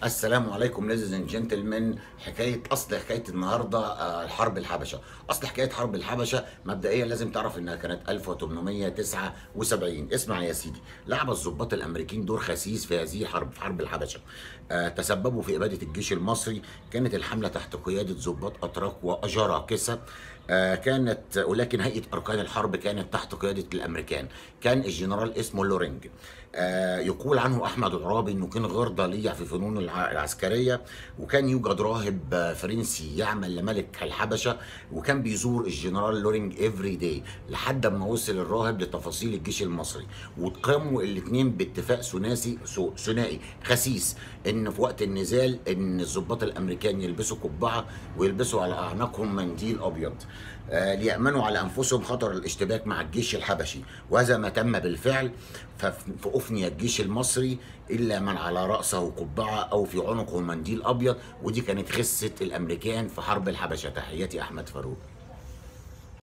السلام عليكم ليديز اند جنتلمان. اصل حكايه النهارده حرب الحبشه. اصل حكايه حرب الحبشه مبدئيا لازم تعرف انها كانت 1879. اسمع يا سيدي، لعب الضباط الامريكيين دور خسيس في هذه الحرب، في حرب الحبشه. تسببوا في اباده الجيش المصري. كانت الحمله تحت قياده ضباط اتراك واجارة كسا. ولكن هيئه اركان الحرب كانت تحت قياده الامريكان. كان الجنرال اسمه لورينج. يقول عنه احمد عرابي انه كان غير ضليع في فنون العسكريه، وكان يوجد راهب فرنسي يعمل لملك الحبشه، وكان بيزور الجنرال لورينج افري داي لحد ما وصل الراهب لتفاصيل الجيش المصري، وقاموا الاثنين باتفاق ثنائي خسيس ان في وقت النزال ان الضباط الامريكان يلبسوا قبعه ويلبسوا على اعناقهم منديل ابيض ليأمنوا على انفسهم خطر الاشتباك مع الجيش الحبشي، وهذا ما تم بالفعل. فأفني الجيش المصري الا من على راسه قبعه او في عنقه منديل ابيض، ودي كانت خسه الامريكان في حرب الحبشه. تحياتي احمد فاروق.